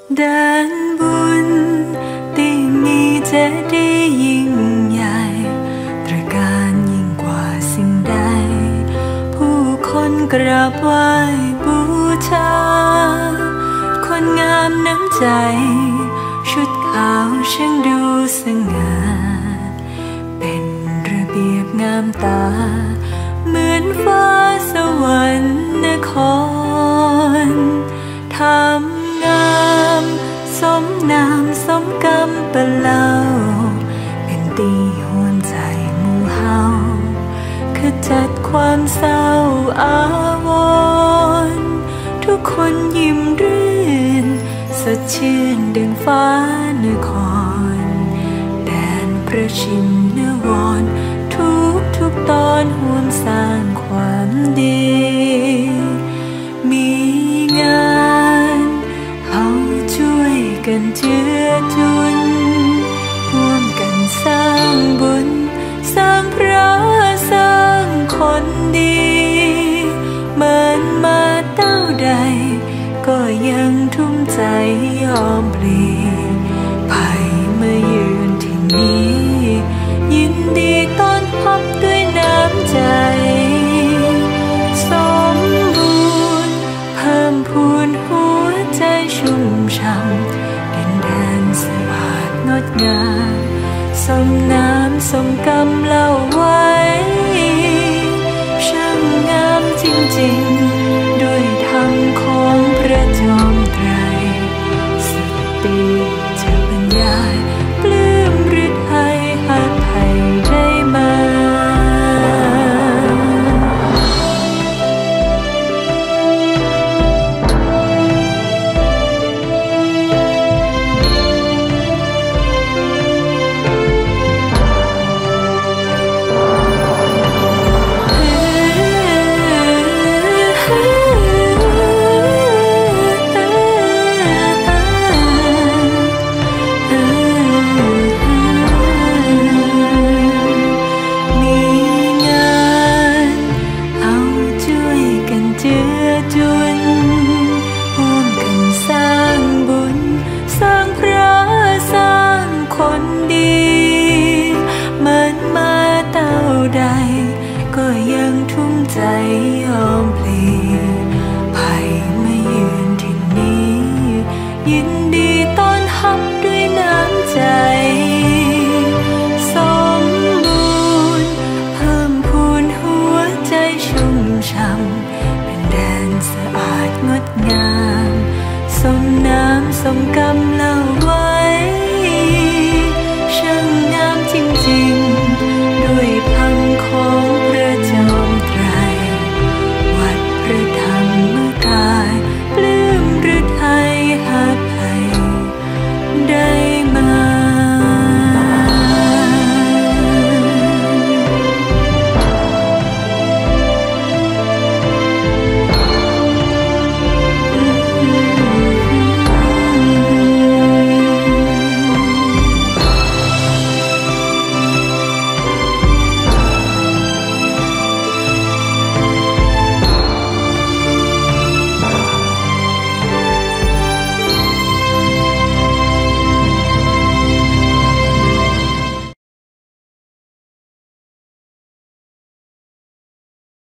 แดนบุญที่มีเจดีย์ยิ่งใหญ่ตระการยิ่งกว่าสิ่งใดผู้คนกราบไหว้บูชาคนงามน้ำใจชุดขาวช่างดูสง่าเป็นระเบียบงามตาเหมือนฟ้าสวรรค์นครทำงามสมนามสมกรรมปะเล่าเป็นตีหวนใจหมู่เฮาขจัดความเศร้าอาวรณ์ทุกคนยิ้มรื่นสดชื่นดังฟ้านครแดนประชินนวรทุกตอนห่วงสร้างความดีมีงานเอาช่วยกันเจือจุนร่วมกันสร้างบุญสร้างพระสร้างคนดีเหมือนมาเต้าใดก็ยังทุ่มใจยอมพลีภัยมายืนที่นี้ยินดีต้อนรับด้วยน้ำใจสมบูรณ์เพิ่มพูนหัวใจชุ่มช่ำดินแดนสะอาดงดงามสมน้ำสมกำเล่าไว้ช่างงามจริงๆด้วยธรรมของพระจอมไตรสติจะบรรยายปลื้มหรือไทยหักไทยได้มาก็ยังทุ่มใจยอมพลีภัยมายืนที่นี้ยินดีต้อนรับด้วยน้ำใจสมบูรณ์เพิ่มพูนหัวใจชุ่มช่ำเป็นแดนสะอาดงดงามสมน้ำสมกำ